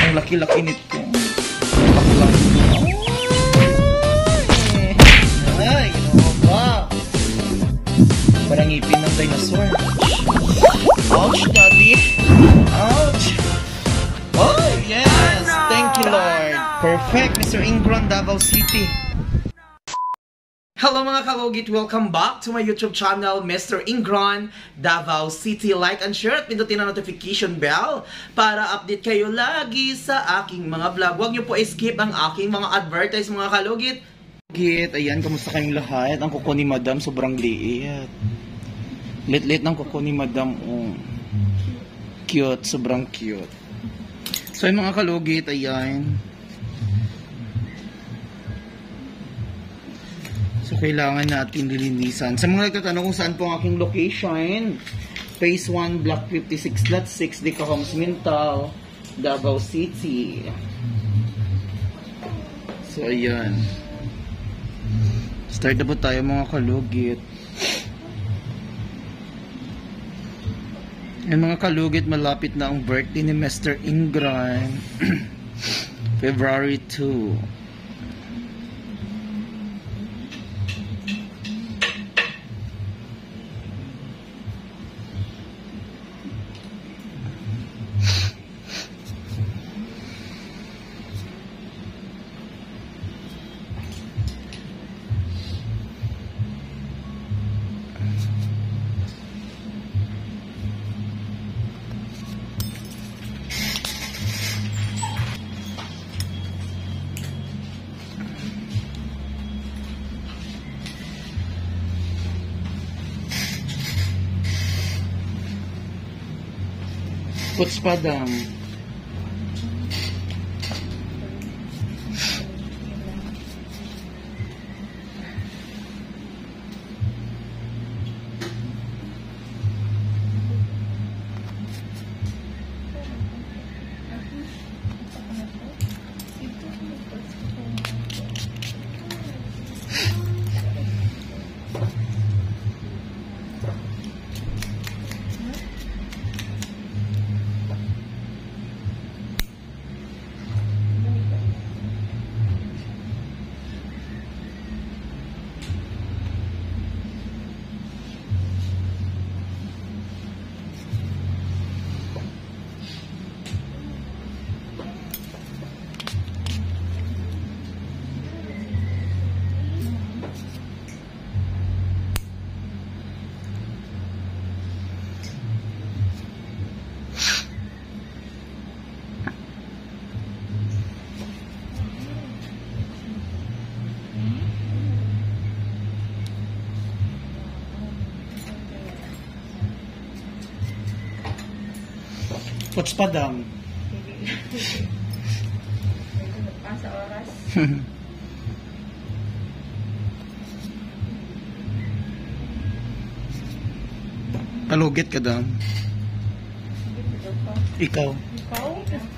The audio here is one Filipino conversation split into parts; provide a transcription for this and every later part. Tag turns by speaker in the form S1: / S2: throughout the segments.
S1: Ang laki-laki nito. Baklang. Ay, ginawa ba? Parang ngipin ng dinosaur. Ouch, daddy. Ouch. Oh, yes. Thank you, Lord. Perfect, Mr. Ingron, Davao City. Hello mga kalugit! Welcome back to my YouTube channel, Mr. Ingron, Davao City. Like and share at pindutin ang notification bell para update kayo lagi sa aking mga vlog. Huwag niyo po skip ang aking mga advertise mga kalugit. Ayan, kamusta kayong lahat? Ang kuko ni Madam sobrang liit. Lit-lit ng kuko ni Madam. Oh. Cute, sobrang cute. So yung mga kalugit, ayan. So, kailangan natin lilinisan. Sa mga nagtatanong kung saan po ang aking location, Phase 1, Block 56, Lot 6, Dica Homes, Mintal, Davao City. So, ayan. Start na po tayo mga kalugit. Yung mga kalugit, malapit na ang birthday ni Mr. Ingron. February 2. Puts padang. Puts padang.
S2: Pasa oras.
S1: Kalugit ka daw. Ikaw.
S2: Ikaw?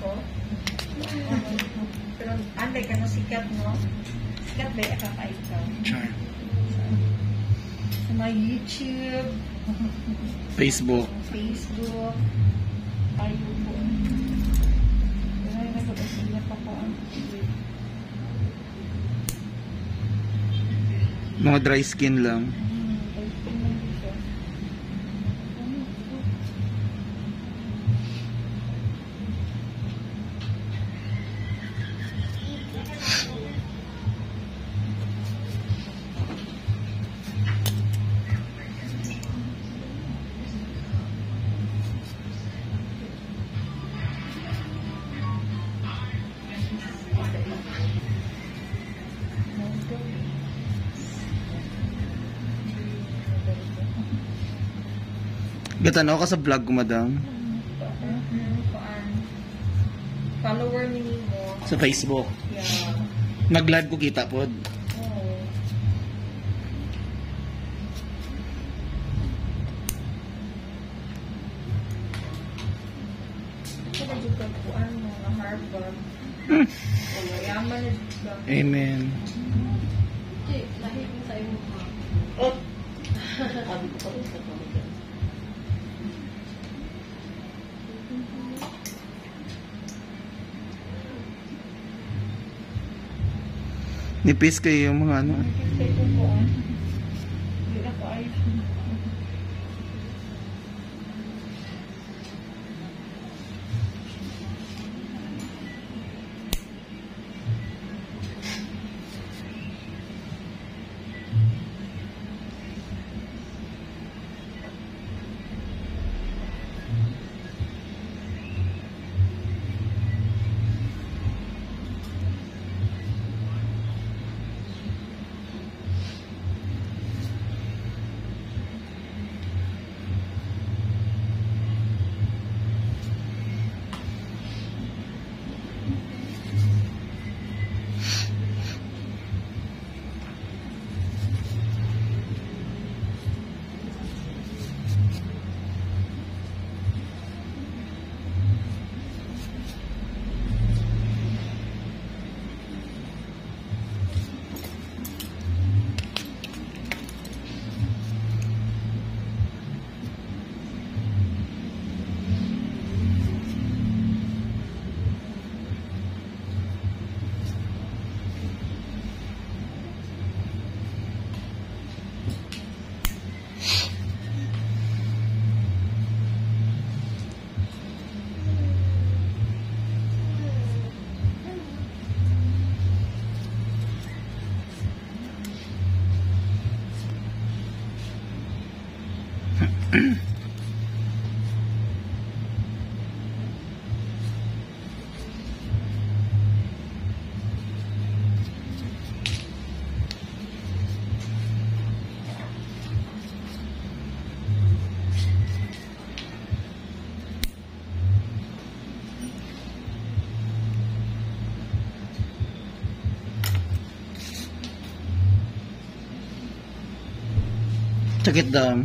S2: Pero anday ka na sikat, no? Sikat ba ka pa ikaw?
S1: Char.
S2: Sa mga YouTube.
S1: Facebook.
S2: Facebook. Tayo po. Ay, nagpapasila pa po ang
S1: Mga dry skin lang. Gatanaw ka sa vlog ko, madam?
S2: Follower ni mo.
S1: Sa Facebook?
S2: Yeah.
S1: Nag-live ko kita po.
S2: Oh. Ito na dito po ano, na Harvard. Yaman na dito.
S1: Amen.
S2: Lahit mo sa iyo.
S1: Oh!
S2: Sabi ko pa rin sa pamilya.
S1: Nipis kayo yung mga ano.
S2: Nakikita ko po. Hindi na ko ayos.
S1: Sakit daw.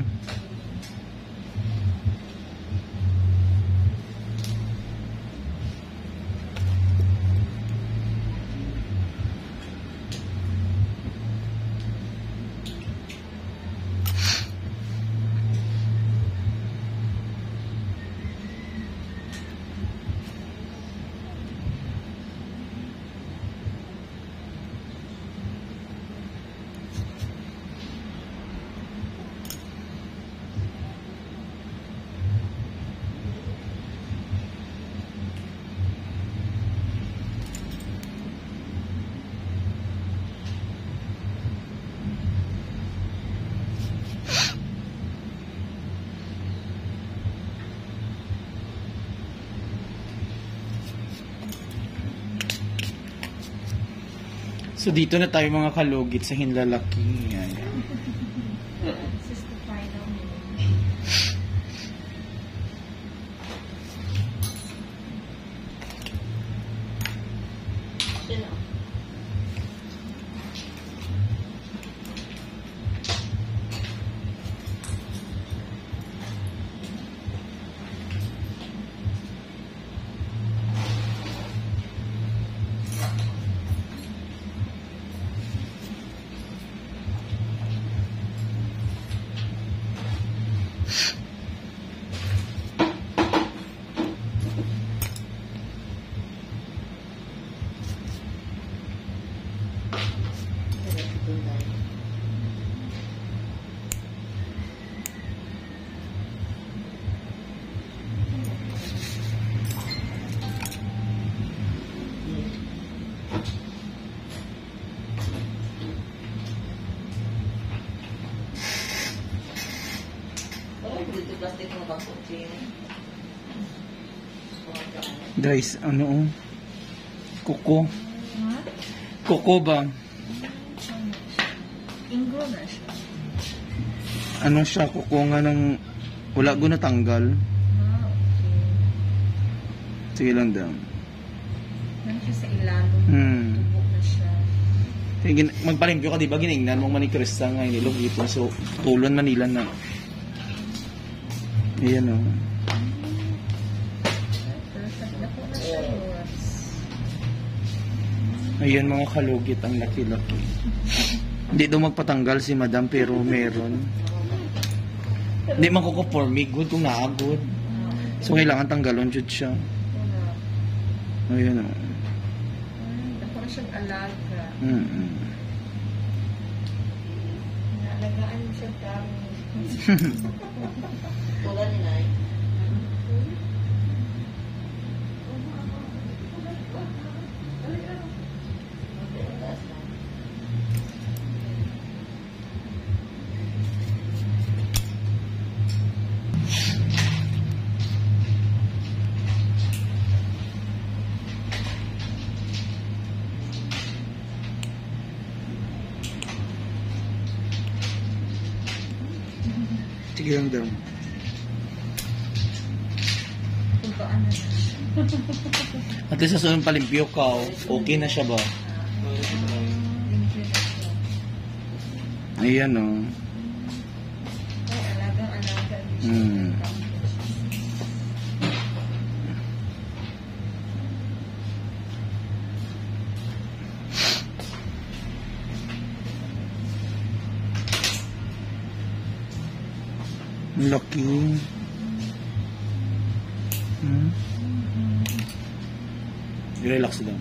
S1: So dito na tayo mga kalugit sa Hinlalaki. Ayan.
S2: This is the final. Sino?
S1: Guys, ano? Kuko.
S2: Ha?
S1: Kuko ba?
S2: Ingro na siya.
S1: Ano siya? Kuko nga ng wala ko natanggal.
S2: Ah, okay.
S1: Sige lang daw.
S2: Nan siya sa ilalim. Tubo na siya.
S1: Magpalimpyo ka, di ba? Ginignan mong manikrista nga inilog ito. So, tulon Manila na. Ayan o.
S2: Perfect na po na siya.
S1: Ayan mga kalugit, ang laki-laki. Hindi daw magpatanggal si madam pero meron. Hindi makukuporm me good kung naagod. So kailangan tanggalon jud siya. Ayan o.
S2: Ako na mo siyang alaga.
S3: Mm.
S2: Naalagaan mo siyang kami.
S4: Wala ni Nay.
S3: Sige lang daw.
S2: Kung paano na.
S3: At least sa sunod palimpyo ka, okay na siya ba? Ayan o.
S2: Ay, alagang-alaga.
S3: Hmm. Ang laki. Hmm? Relax lang.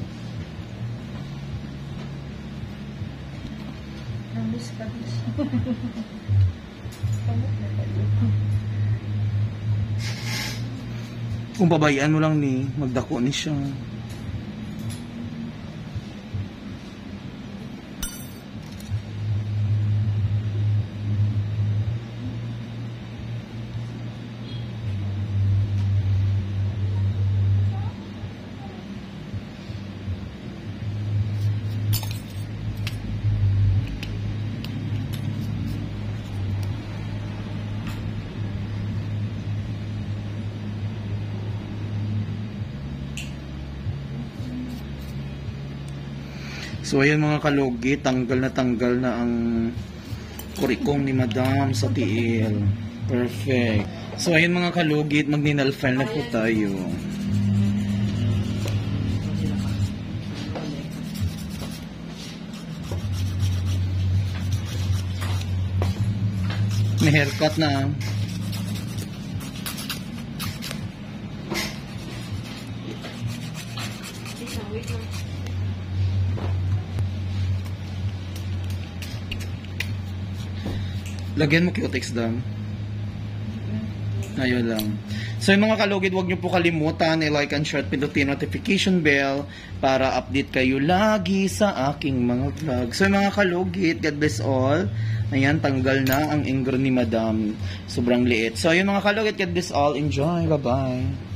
S2: Namiss ka din siya. Kamot na tayo.
S3: Kung pabayaan mo lang ni, magdako ni siya. So ayan mga kalugi, tanggal na ang kurikong ni Madam sa tiil. Perfect. So ayan mga kalugi, magninal file na po tayo. May haircut na. Lagyan mo cutex down. Ayun lang. So yung mga kalugid, huwag nyo po kalimutan i-like and share at pindutin notification bell para update kayo lagi sa aking mga vlog. So yung mga kalugid, God bless all. Ayan, tanggal na ang ingro ni Madam. Sobrang liit. So yung mga kalugid, God bless all. Enjoy. Bye-bye.